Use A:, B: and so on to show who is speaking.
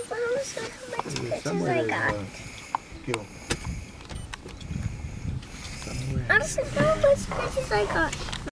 A: Look how much pictures
B: Somewhere
A: I got.
B: Gil. Somewhere.
A: Honestly, look how much pictures I got.